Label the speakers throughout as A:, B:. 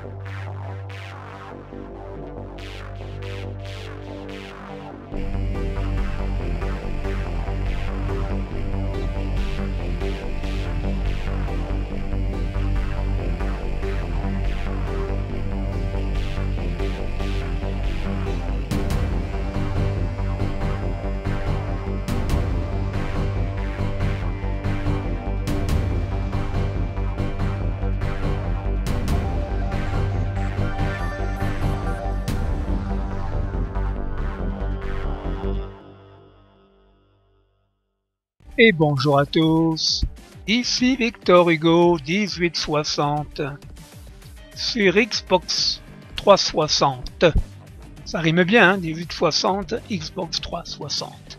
A: Et bonjour à tous, ici Victor Hugo 1860 sur Xbox 360. Ça rime bien, hein, 1860, Xbox 360.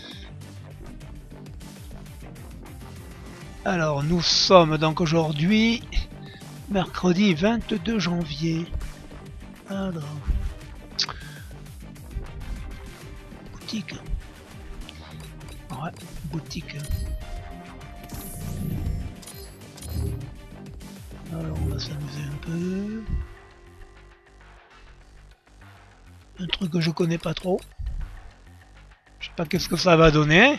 A: Alors nous sommes donc aujourd'hui mercredi 22 janvier. Alors, boutique. Ouais, boutique. Alors on va s'amuser un peu. Un truc que je connais pas trop. Je sais pas qu'est-ce que ça va donner.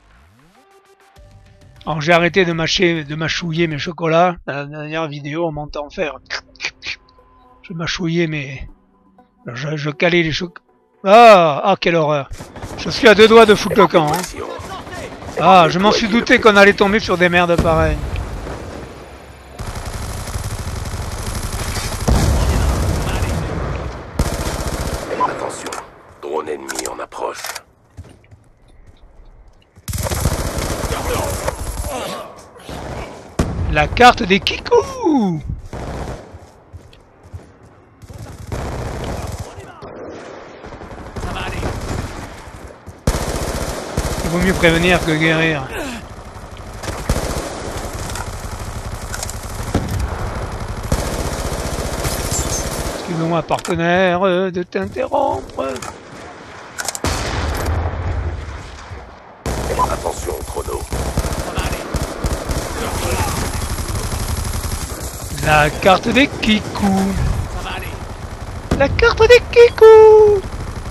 A: Alors j'ai arrêté de mâchouiller mes chocolats. La dernière vidéo on m'entend faire. Je mâchouillais mais je calais les chocolats. Ah quelle horreur. Je suis à deux doigts de foutre le camp. Hein. Ah, je m'en suis douté qu'on allait tomber sur des merdes pareilles.
B: Attention, drone ennemi en approche.
A: La carte des Kikou. Il vaut mieux prévenir que guérir. Excuse-moi, partenaire, de t'interrompre.
B: Attention au chrono.
A: La carte des Kikou. La carte des Kikou.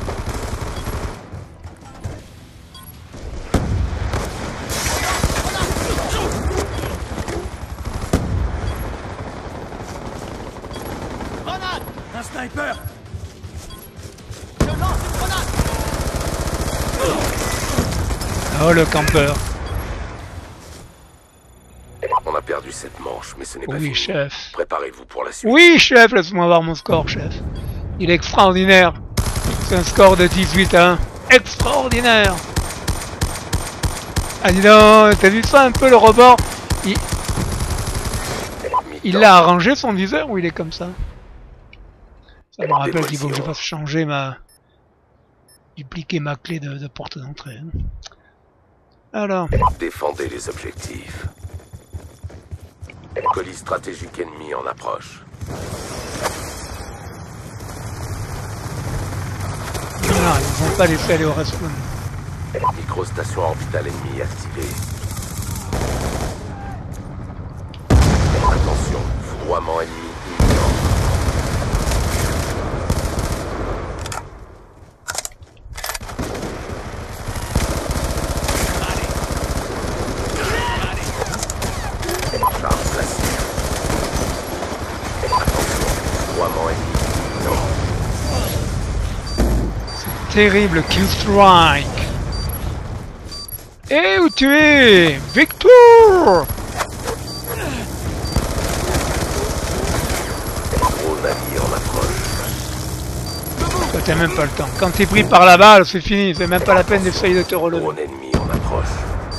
C: Un sniper! Je lance une grenade!
A: Oh le campeur.
B: On a perdu cette manche, mais ce n'est pas
A: Oui
B: fini.
A: chef.
B: Préparez-vous pour la suite.
A: Oui chef, laisse-moi voir mon score chef. Il est extraordinaire. C'est un score de 18 à 1. Extraordinaire. Ah dis donc, t'as vu ça un peu le rebord? Il a arrangé son viseur ou il est comme ça? Ça me rappelle qu'il faut que je fasse changer dupliquer ma clé de porte d'entrée. Alors.
B: Défendez les objectifs. Colis stratégique ennemi en approche.
A: Non, ils vont pas laisser aller au respawn.
B: Microstation orbitale ennemie activée. Attention, foudroiement ennemi imminent. Charge placée. Attention, foudroiement ennemi imminent.
A: Terrible kill strike. Et où tu es, Victor?
B: Gros navire en approche.
A: Toi t'as même pas le temps. Quand t'es pris par la balle, c'est fini. C'est même pas la peine d'essayer de te relever.
B: Drone ennemi en approche.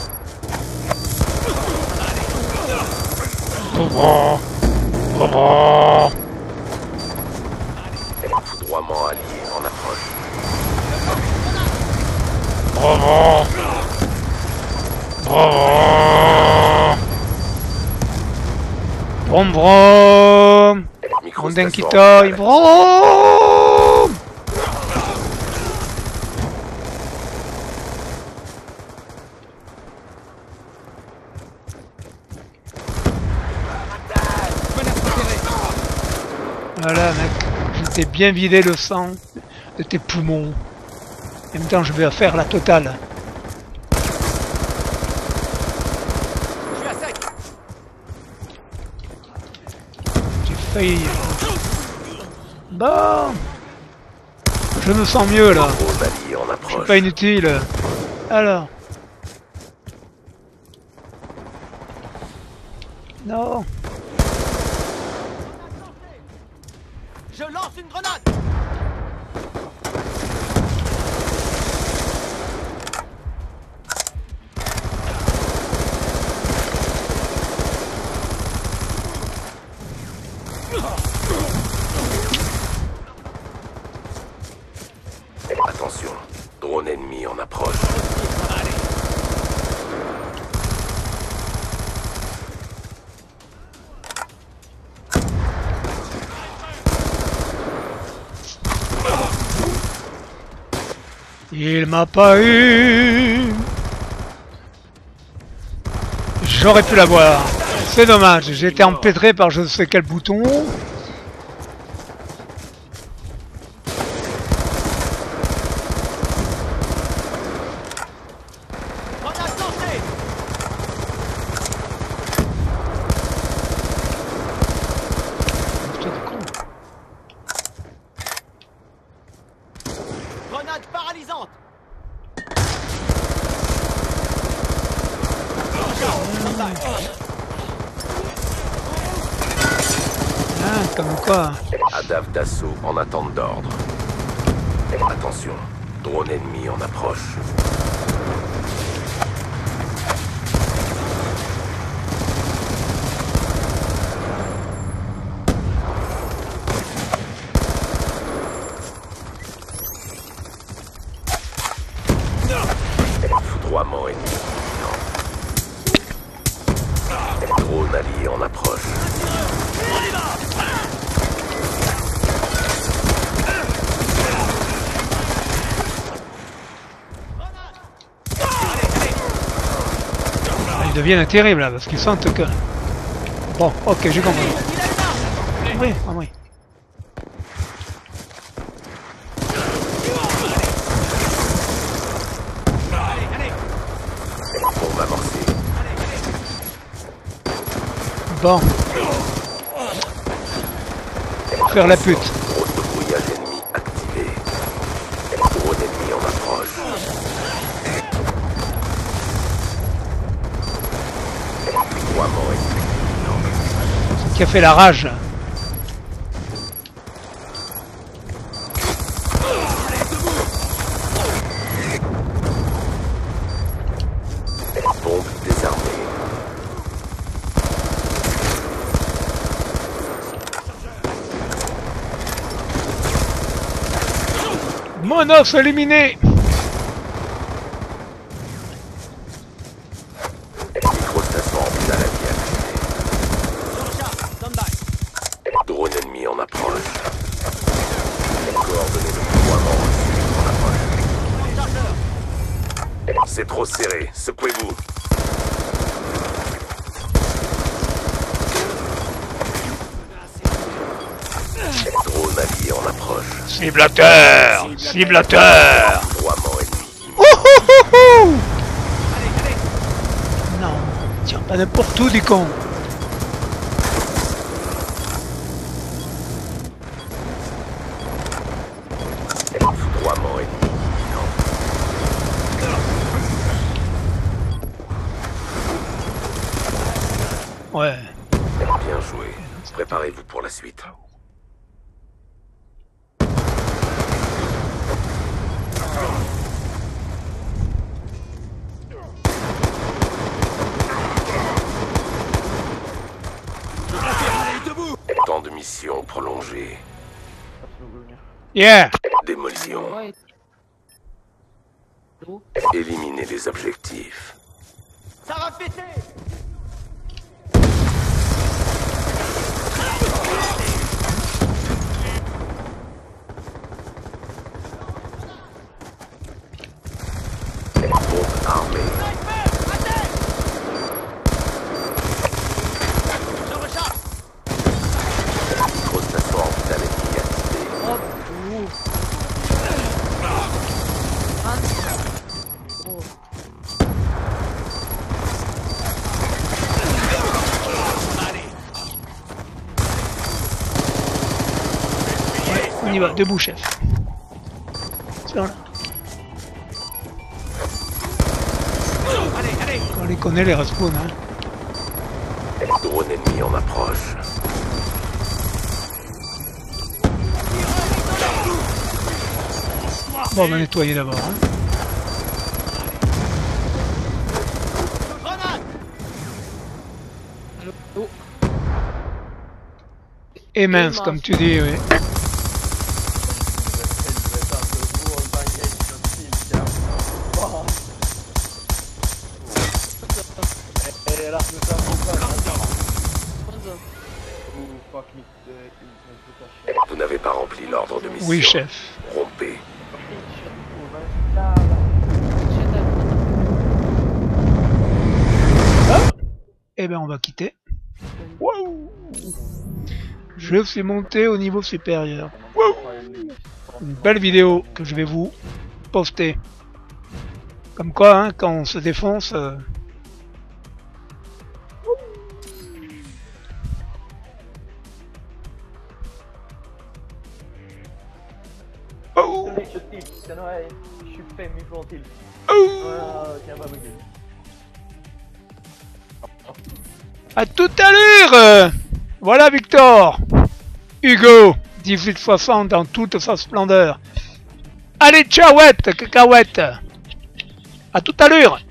B: Foudroiement allié en approche.
A: Brom brom. Rondin qui toille. Brom. Voilà mec, je t'ai bien vidé le sang de tes poumons. En même temps je vais faire la totale.
C: Je suis à sec.
A: J'ai failli... Bon. Je me sens mieux là.
B: Drone allié en
A: Je suis
B: approche.
A: pas inutile. Alors. Non.
C: Je lance une grenade.
B: Attention, drone ennemi en approche.
A: Il m'a pas eu. J'aurais pu l'avoir. C'est dommage, j'ai été empêtré par je ne sais quel bouton.
C: Grenade lancée.
A: Putain de con.
C: Grenade paralysante.
A: Ah, comme quoi.
B: Adave d'assaut en attente d'ordre. Attention, drone ennemi en approche. Foudroiement ennemi. Drone allié en approche.
A: Ils deviennent terribles là, parce qu'ils sentent que... Bon, ok, j'ai compris. Oui, ah oui.
B: Bombe amorcée.
A: Bon. Faire la pute.
B: Drone de brouillage ennemi activé. Drone ennemi en approche. Foudroiement ennemi.
A: Qui a fait la rage.
B: Bombe désarmée.
A: Monos éliminé.
B: Microstation orbitale alliée
C: Jean-Charles, stand by.
B: activée. Drone ennemi en approche. Coordonnées de foudroiement reçues en approche.
C: Chargeur.
B: C'est trop serré, secouez-vous. Drone allié en approche.
A: Ciblateur. Ciblateur.
B: Foudroiement ennemi.
A: Ouhouhouhou. Non, tiens pas n'importe où du con.
B: Foudroiement ennemi.
A: Ouais.
B: Bien joué. Préparez-vous pour la suite. Temps de mission prolongé.
A: Yeah.
B: Démolition. Éliminer les objectifs.
C: Ça va péter.
B: Bombe armée.
C: Sniper, à terre. Je recharge.
B: Microstation orbitale
A: On y va, debout chef. Tiens là. On les connaît les respawns hein.
B: Drone ennemi en approche.
A: Bon, on va nettoyer d'abord. Hein. Immense, comme tu dis, oui.
B: Vous n'avez pas rempli l'ordre de mission.
A: Oui, chef.
B: Rompez.
A: Eh ben, on va quitter. Wow. Je suis monté au niveau supérieur. Wow. Une belle vidéo que je vais vous poster. Comme quoi, hein, quand on se défonce... Oh. À tout à l'heure. Voilà Victor. Hugo, 1860 dans toute sa splendeur. Allez, ciaouette, cacahuète. À tout à l'heure.